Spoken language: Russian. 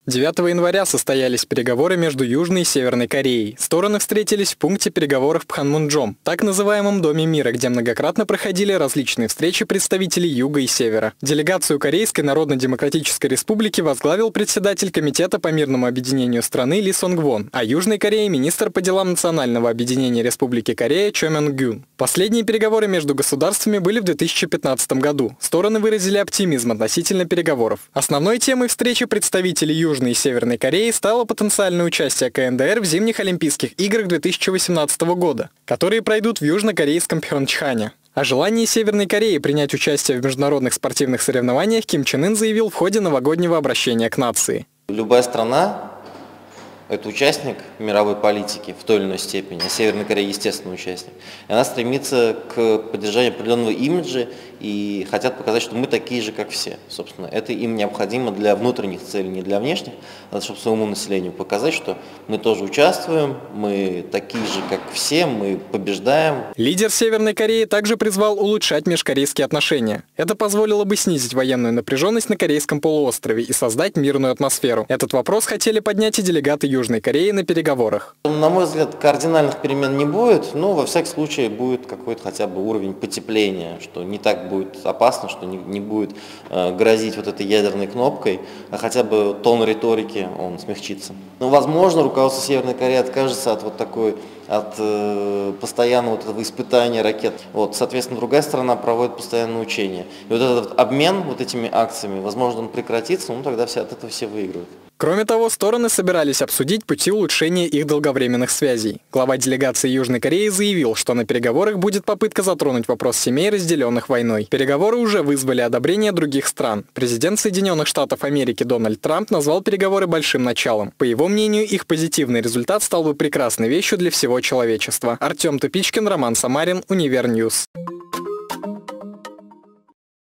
9 января состоялись переговоры между Южной и Северной Кореей. Стороны встретились в пункте переговоров Пханмунджом, так называемом Доме мира, где многократно проходили различные встречи представителей Юга и Севера. Делегацию Корейской Народно-Демократической Республики возглавил председатель Комитета по мирному объединению страны Ли Сонг Вон, а Южной Корее министр по делам национального объединения Республики Корея Чо Мён Гюн. Последние переговоры между государствами были в 2015 году. Стороны выразили оптимизм относительно переговоров. Основной темой встречи представителей Южной и Северной Кореи стало потенциальное участие КНДР в зимних Олимпийских играх 2018 года, которые пройдут в южнокорейском Пхёнчхане. О желании Северной Кореи принять участие в международных спортивных соревнованиях Ким Чен Ын заявил в ходе новогоднего обращения к нации. Любая страна – это участник мировой политики в той или иной степени, а Северная Корея – естественный участник. И она стремится к поддержанию определенного имиджа и хотят показать, что мы такие же, как все. Собственно, это им необходимо для внутренних целей, не для внешних, а чтобы своему населению показать, что мы тоже участвуем, мы такие же, как все, мы побеждаем. Лидер Северной Кореи также призвал улучшать межкорейские отношения. Это позволило бы снизить военную напряженность на Корейском полуострове и создать мирную атмосферу. Этот вопрос хотели поднять и делегаты Южной Кореи на переговорах. На мой взгляд, кардинальных перемен не будет, но во всяком случае будет какой-то хотя бы уровень потепления, что не так будет опасно, что не будет грозить вот этой ядерной кнопкой, а хотя бы тон риторики он смягчится. Но, возможно, руководство Северной Кореи откажется от постоянного вот этого испытания ракет. Соответственно, другая сторона проводит постоянные учения. И вот этот обмен вот этими акциями, возможно, он прекратится, но тогда от этого все выиграют. Кроме того, стороны собирались обсудить пути улучшения их долговременных связей. Глава делегации Южной Кореи заявил, что на переговорах будет попытка затронуть вопрос семей, разделенных войной. Переговоры уже вызвали одобрение других стран. Президент Соединенных Штатов Америки Дональд Трамп назвал переговоры большим началом. По его мнению, их позитивный результат стал бы прекрасной вещью для всего человечества. Артем Тупичкин, Роман Самарин, Универньюз.